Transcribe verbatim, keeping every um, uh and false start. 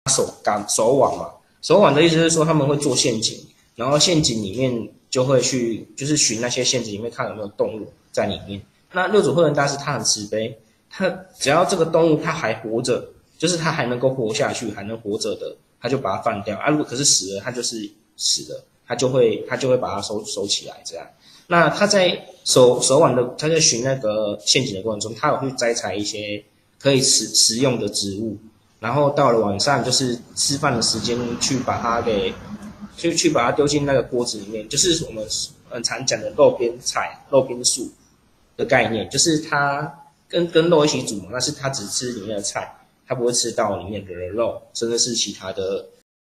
手赶手网嘛，手网的意思是说他们会做陷阱，然后陷阱里面就会去就是寻那些陷阱里面看有没有动物在里面。那六祖慧能大师他很慈悲，他只要这个动物它还活着，就是它还能够活下去，还能活着的，他就把它放掉啊。如果可是死了，他就是死了，他就会他就会把它收收起来这样。那他在手手腕的他在寻那个陷阱的过程中，他有去摘采一些可以食食用的植物，然后到了晚上就是吃饭的时间去把它给去去把它丢进那个锅子里面，就是我们很常讲的肉边菜、肉边素的概念，就是它跟跟肉一起煮嘛，但是它只吃里面的菜，它不会吃到里面的肉，甚至是其他的